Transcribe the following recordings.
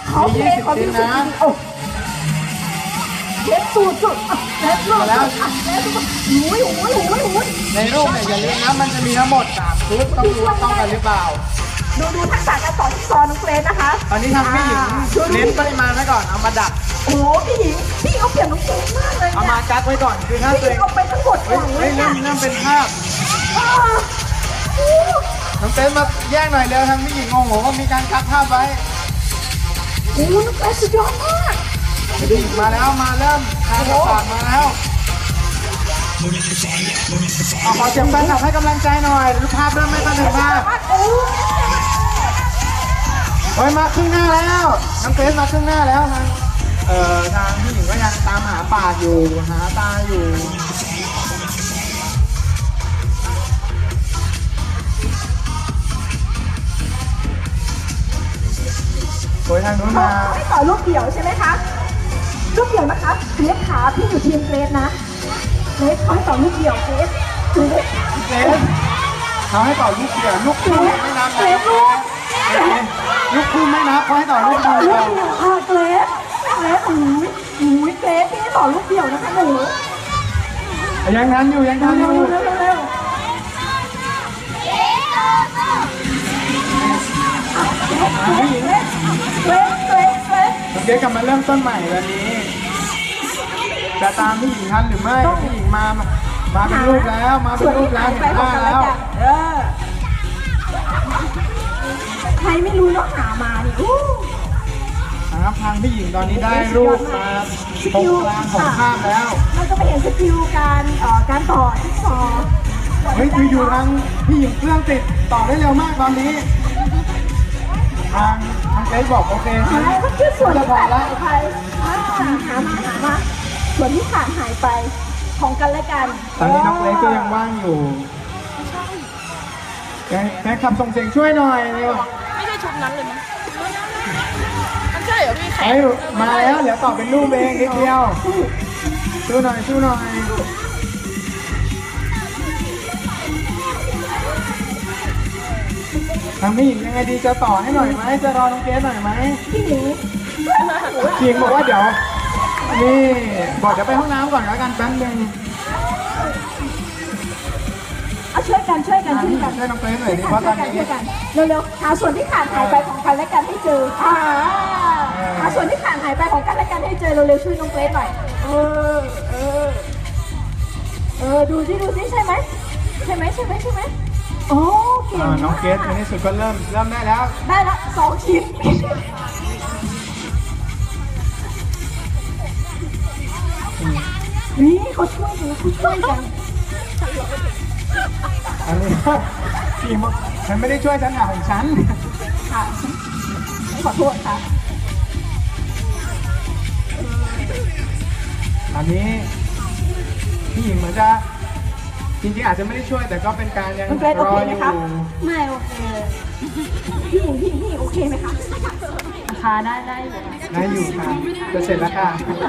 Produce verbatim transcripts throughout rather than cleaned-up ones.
ขอเพลงขอเพลงนะเล็บสูดสุดเล็บสุดแล้วหุยหุยหุยหุยในรูปเนี่ยอย่าลืมนะมันจะมีทั้งหมดสามชุดต้องรู้ต้องกันหรือเปล่าดูดูทักษะการสอนที่สอนน้องเกรซนะคะตอนนี้ทางพี่หญิงเน้นปริมาณไว้ก่อนเอามาดักโอ้พี่หญิงพี่เอาเปรียบน้องเกรซมากเลยเอามากักไว้ก่อนคือถ้าตัวเองเอาไปทั้งหมดเลยเริ่มเริ่มเป็นภาพน้องเต้นมาแย่งหน่อยเร็วทางพี่หญิงงงโหก็มีการกักภาพไว้โอ้น้องเกรซสุดยอดมากพี่หญิงมาแล้วมาเริ่มการประกาศมาแล้วขอเสียงแฟนคลับให้กำลังใจหน่อยรูปภาพเริ่มไม่ตันถึงภาพโอ้ยมาครึ่งหน้าแล้วน้องเกรซมาครึ่งหน้าแล้วทางเอ่อทางพี่หญิงก็ยังตามหาปากอยู่หาตาอยู่โอ้ยทางนู้นมาไม่ต่อรูปเดี่ยวใช่ไหมคะรูปเดี่ยวนะคะเกรซขาพี่อยู่ทีมเกรซนะเกรซขอให้ต่อรูปเดี่ยวเกรซเกรซเกรซเขาให้ต่อลูกเดี่ยวลูกคู่ไม่นับเกรซลูกคู่ไม่นับเขาให้ต่อลูกเดี่ยวค่ะเกรซเกรซหูยหูยเกรซพี่ต่อลูกเดี่ยวนะคะหนูยังทันอยู่ยังทันอยู่เร็วเร็วผู้หญิงเกรซเกรซเกรซเกรซกลับมาเริ่มต้นใหม่วันนี้จะตามผู้หญิงทันหรือไม่ผู้หญิงมามาเป็นรูปแล้วมาเป็นรูปแล้วเห็นหน้าแล้วใครไม่รู้ต้องหามาดิอู้ครับทางพี่หญิงตอนนี้ได้รูปมาตรงกลางของภาพแล้วเราจะไปเห็นสกิลการเอ่อการต่อที่สองเฮ้ยคืออยู่ทางพี่หญิงเครื่องติดต่อได้เร็วมากตอนนี้ทางทางเกรซบอกโอเคหายก็คือส่วนที่ขาดหายไปหามาหามาส่วนที่ขาดหายไปของกันและกันตอนนี้น้องเล็กก็ยังว่างอยู่แม่ขับส่งเสียงช่วยหน่อยเร็วไม่ใช่ชุดนั้นเลยมั้งมันใช่เหรอพี่แขกมาแล้วเดี๋ยวต่อเป็นรูปเองนิดเดียวสู้หน่อยสู้หน่อยทางพี่หญิงยังไงดีจะต่อให้หน่อยไหมจะรอน้องเกรซหน่อยไหมพี่หญิงพี่หญิงบอกว่าเดี๋ยวนี่บอกจะไปห้องน้ำก่อนแล้วกันแป๊บนึงเอาช่วยกันช่วยกันช่วยกันช่วยน้องเกรซหน่อยดิเพราะตอนนี้เร็วๆหาส่วนที่ขาดหายไปของกันและกันให้เจอหาส่วนที่ขาดหายไปของกันและกันให้เจอเร็วๆช่วยน้องเกรซหน่อยเออเออเออดูสิดูสิใช่ไหมใช่ไหมใช่ไหมใช่ไหมโอ้เก่งน้องเกรซในที่สุดก็เริ่มเริ่มได้แล้วได้ละสองชิ้นนี่เขาช่วยกันเขาช่วยกันอันนี้พี่บอกฉันไม่ได้ช่วยฉันหาของฉันค่ะขอโทษค่ะตอนนี้พี่หญิงเหมือนจะจริงๆอาจจะไม่ได้ช่วยแต่ก็เป็นการยังรออยู่ไม่โอเคพี่หญิงพี่หญิงพี่หญิงโอเคไหมคะค่ะได้ได้อยู่ได้อยู่ค่ะจะเสร็จแล้วค่ะ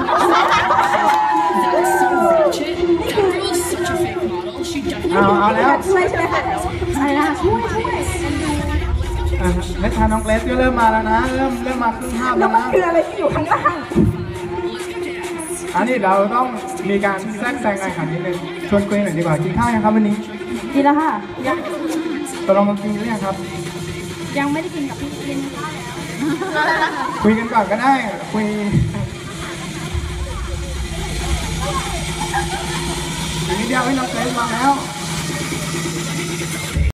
เอาเอาแล้วช่วยใช่ไหมคะอะไรนะช่วยช่วยเล็กทาน้องเล็กก็เริ่มมาแล้วนะเริ่มเริ่มมาครึ่งภาพแล้วนะคืออะไรที่อยู่ข้างล่างอันนี้เราต้องมีการแทรกแซงกันค่ะนิดนึงชวนคุยหน่อยดีกว่ากินข้าวยังครับวันนี้กินแล้วค่ะยังตกลงมากินหรือยังครับยังไม่ได้กินกับพี่กินคุยกันก่อนก็ได้คุยนิดเดียวให้น้องเกรซมาแล้ว